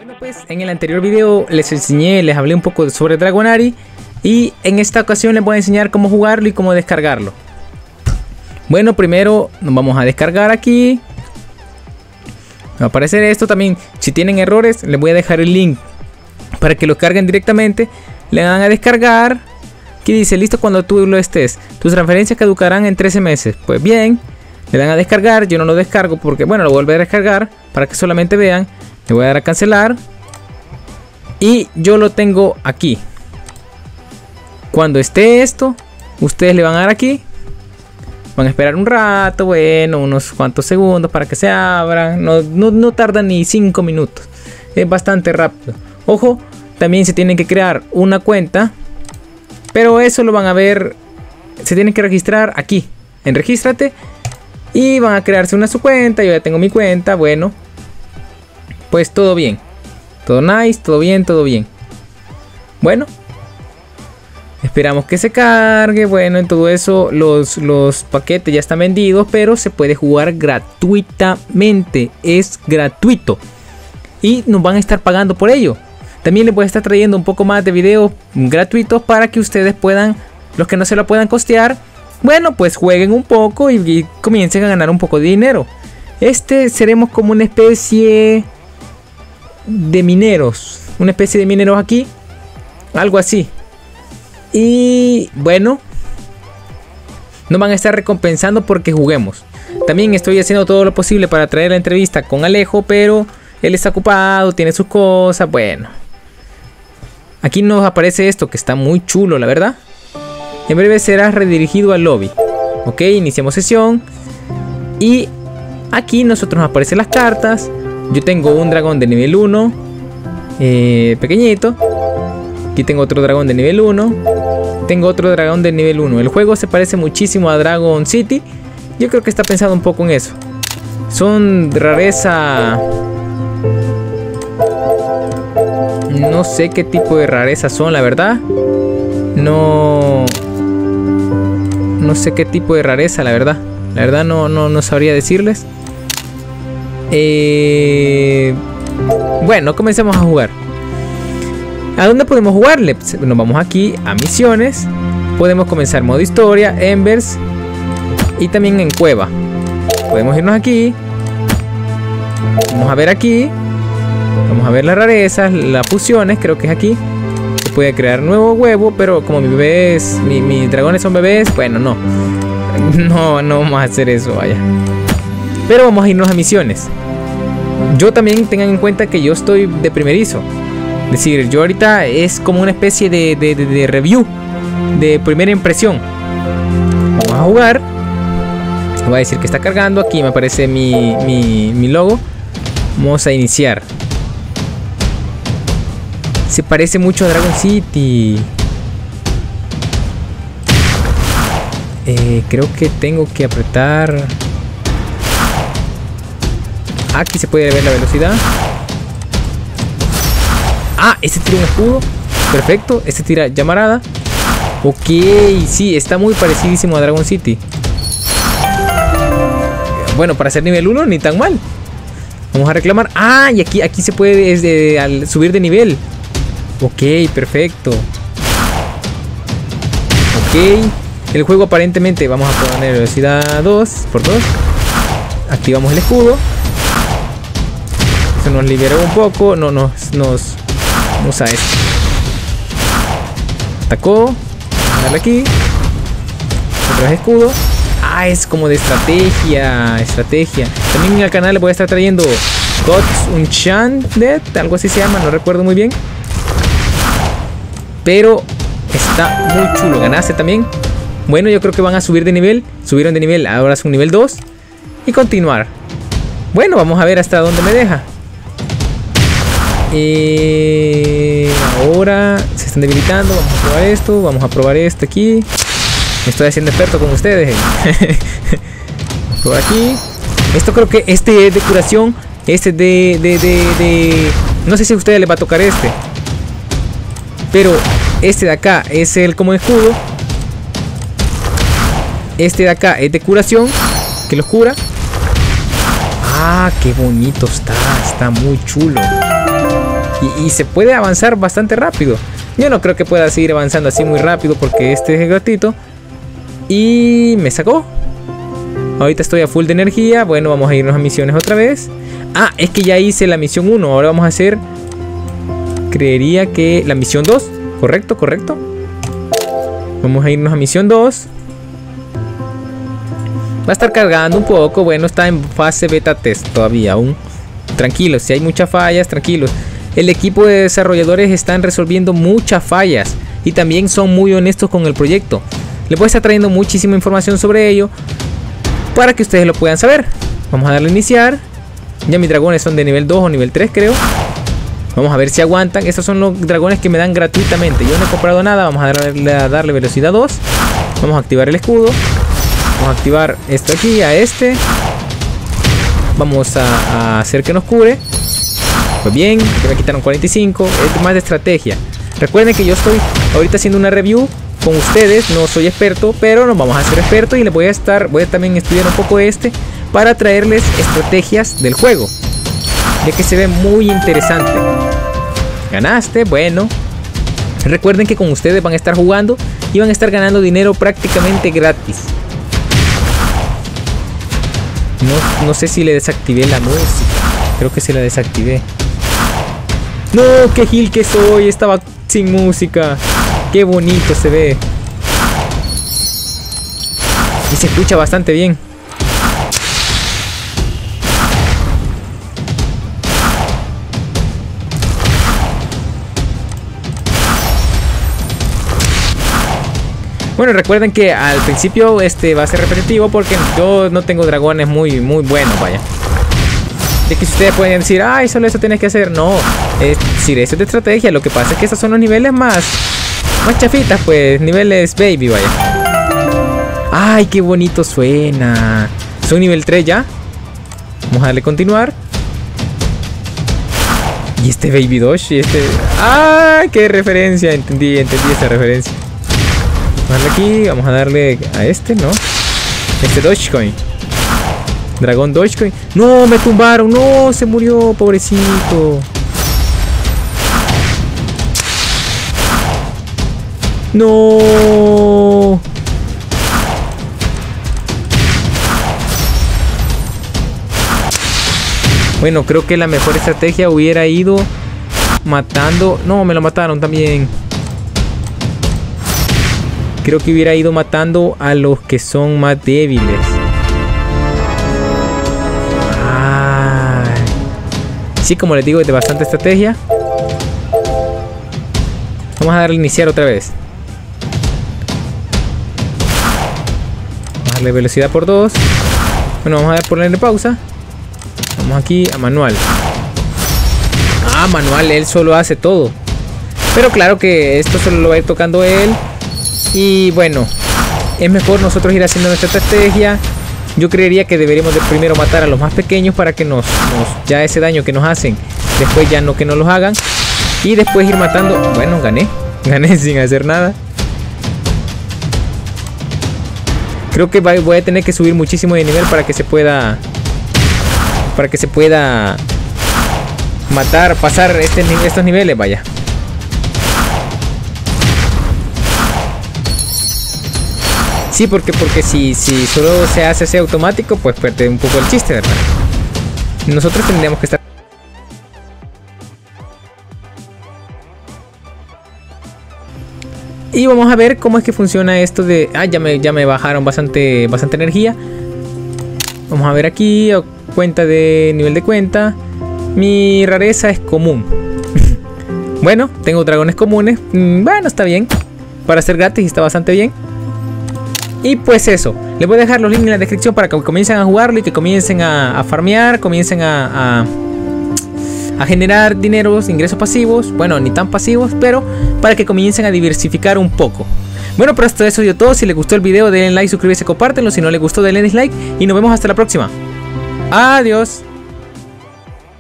Bueno, pues en el anterior video les hablé un poco sobre Dragonari y en esta ocasión les voy a enseñar cómo jugarlo y cómo descargarlo. Bueno, primero nos vamos a descargar aquí. Va a aparecer esto también. Si tienen errores, les voy a dejar el link para que lo carguen directamente. Le dan a descargar. Aquí dice, listo cuando tú lo estés. Tus transferencias caducarán en 13 meses. Pues bien, le dan a descargar. Yo no lo descargo porque, bueno, lo voy a volver a descargar para que solamente vean. Le voy a dar a cancelar. Y yo lo tengo aquí. Cuando esté esto, ustedes le van a dar aquí. Van a esperar un rato, bueno, unos cuantos segundos para que se abra. No tarda ni 5 minutos. Es bastante rápido. Ojo, también se tienen que crear una cuenta. Pero eso lo van a ver. Se tienen que registrar aquí. En Regístrate. Y van a crearse su cuenta. Yo ya tengo mi cuenta, bueno. Pues todo bien. Todo nice, todo bien, todo bien. Bueno. Esperamos que se cargue. Bueno, en todo eso los paquetes ya están vendidos, pero se puede jugar gratuitamente. Es gratuito. Y nos van a estar pagando por ello. También les voy a estar trayendo un poco más de videos gratuitos para que ustedes puedan, los que no se lo puedan costear, bueno, pues jueguen un poco y comiencen a ganar un poco de dinero. Seremos como una especie de mineros. Una especie de mineros aquí. Algo así. Y bueno, nos van a estar recompensando porque juguemos. También estoy haciendo todo lo posible para traer la entrevista con Alejo, pero él está ocupado, tiene sus cosas, bueno. Aquí nos aparece esto que está muy chulo, la verdad. En breve serás redirigido al lobby. Ok, iniciamos sesión. Y aquí nosotros nos aparecen las cartas. Yo tengo un dragón de nivel 1. Pequeñito. Aquí tengo otro dragón de nivel 1. Tengo otro dragón de nivel 1. El juego se parece muchísimo a Dragon City. Yo creo que está pensado un poco en eso. Son de rareza... No sé qué tipo de rareza son, la verdad. No sé qué tipo de rareza, la verdad. La verdad no sabría decirles. Bueno, comencemos a jugar. ¿A dónde podemos jugarle? Nos vamos aquí a misiones. Podemos comenzar modo historia, Embers. Y también en cueva. Podemos irnos aquí. Vamos a ver aquí. Vamos a ver las rarezas, las fusiones, creo que es aquí. Se puede crear nuevo huevo, pero como mis dragones son bebés, bueno, no vamos a hacer eso, vaya. Pero vamos a irnos a misiones. Yo también tengan en cuenta que yo estoy de primerizo. Es decir, yo ahorita es como una especie de review, de primera impresión. Vamos a jugar. Voy a decir que está cargando. Aquí me aparece mi logo. Vamos a iniciar. Se parece mucho a Dragon City. Creo que tengo que apretar. Aquí se puede ver la velocidad. Ah, este tira un escudo. Perfecto, este tira llamarada. Ok, sí, está muy parecidísimo a Dragon City. Bueno, para ser nivel 1 ni tan mal. Vamos a reclamar. Ah, y aquí se puede al subir de nivel. Ok, perfecto. Ok. El juego aparentemente vamos a poner velocidad 2 por 2. Activamos el escudo. Eso nos liberó un poco. Vamos a esto. Atacó. Vamos a darle aquí. Otra vez escudo. Ah, es como de estrategia. También en el canal le voy a estar trayendo Gods Enchanted. Algo así se llama, no recuerdo muy bien. Pero está muy chulo. Ganaste también. Bueno, yo creo que van a subir de nivel. Subieron de nivel, ahora es un nivel 2. Y continuar. Bueno, vamos a ver hasta dónde me deja. Ahora se están debilitando. Vamos a probar esto. Vamos a probar este aquí. Me estoy haciendo experto con ustedes. Vamos a probar aquí. Esto creo que este es de curación. Este no sé si a ustedes les va a tocar este. Pero este de acá es el como escudo. Este de acá es de curación, que los cura. Ah, qué bonito está. Está muy chulo. Y se puede avanzar bastante rápido. Yo no creo que pueda seguir avanzando así muy rápido porque este es el gatito. Y me sacó. Ahorita estoy a full de energía. Bueno, vamos a irnos a misiones otra vez. Ah, es que ya hice la misión 1. Ahora vamos a hacer... Creería que la misión 2. Correcto, correcto. Vamos a irnos a misión 2. Va a estar cargando un poco. Bueno, está en fase beta test todavía aún. Tranquilos, si hay muchas fallas, tranquilos. El equipo de desarrolladores están resolviendo muchas fallas. Y también son muy honestos con el proyecto. Les voy a estar trayendo muchísima información sobre ello, para que ustedes lo puedan saber. Vamos a darle a iniciar. Ya mis dragones son de nivel 2 o nivel 3 creo. Vamos a ver si aguantan. Estos son los dragones que me dan gratuitamente. Yo no he comprado nada. Vamos a darle velocidad 2. Vamos a activar el escudo. Vamos a activar esto aquí, a este. Vamos a hacer que nos cure. Pues bien, que me quitaron 45. Es más de estrategia. Recuerden que yo estoy ahorita haciendo una review con ustedes. No soy experto, pero nos vamos a hacer expertos. Y les voy a también estudiar un poco para traerles estrategias del juego, ya que se ve muy interesante. Ganaste, bueno. Recuerden que con ustedes van a estar jugando y van a estar ganando dinero prácticamente gratis. No sé si le desactivé la música. Creo que se la desactivé. No, qué gil que soy. Estaba sin música. Qué bonito se ve. Y se escucha bastante bien. Bueno, recuerden que al principio va a ser repetitivo porque yo no tengo dragones muy buenos, vaya. De que ustedes pueden decir, ay, solo eso tienes que hacer. No, eso es de estrategia. Lo que pasa es que estos son los niveles más chafitas, pues, niveles baby, vaya. Ay, qué bonito suena. Soy nivel 3 ya. Vamos a darle continuar. Y este Baby Doge, ¡ay, qué referencia! Entendí esa referencia. Vamos a darle aquí, vamos a darle a este, ¿no? Dogecoin. Dragón Dogecoin. ¡No! Me tumbaron. ¡No! Se murió, pobrecito. ¡No! Bueno, creo que la mejor estrategia hubiera ido matando... No, me lo mataron también. Creo que hubiera ido matando a los que son más débiles. Ay. Sí, como les digo, es de bastante estrategia. Vamos a darle a iniciar otra vez. Vamos a darle velocidad por 2. Bueno, vamos a ponerle pausa. Vamos aquí a manual. Ah, manual, él solo hace todo. Pero claro que esto solo lo va a ir tocando él. Y bueno, es mejor nosotros ir haciendo nuestra estrategia. Yo creería que deberíamos de primero matar a los más pequeños para que ya ese daño que nos hacen, después ya no que nos los hagan. Y después ir matando. Bueno, gané sin hacer nada. Creo que voy a tener que subir muchísimo de nivel para que se pueda pasar estos niveles, vaya. Sí, porque si solo se hace ese automático, pues pierde un poco el chiste, ¿verdad? Nosotros tendríamos que estar... Y vamos a ver cómo es que funciona esto de... Ah, ya me bajaron bastante energía. Vamos a ver aquí, cuenta de nivel de cuenta. Mi rareza es común. Bueno, tengo dragones comunes. Bueno, está bien. Para ser gratis está bastante bien. Y pues eso, les voy a dejar los links en la descripción para que comiencen a jugarlo y que comiencen a farmear, comiencen a generar dineros, ingresos pasivos. Bueno, ni tan pasivos, pero para que comiencen a diversificar un poco. Bueno, pero esto es todo. Si les gustó el video, denle like, suscríbete, compártenlo. Si no les gustó, denle dislike y nos vemos hasta la próxima. Adiós.